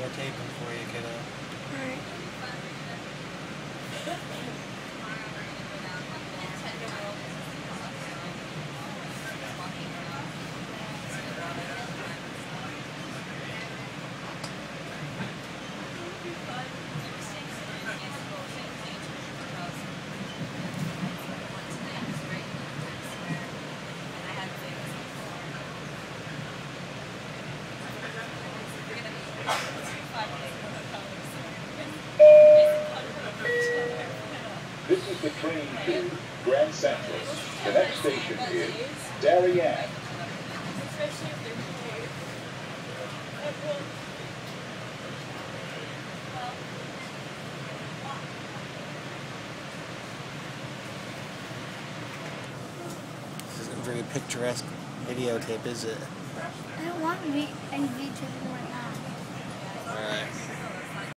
videotaping for you, kiddo. Alright. This is the train to Grand Central. The next station is Darien. This isn't a very picturesque videotape, is it? I don't want any videotape right now.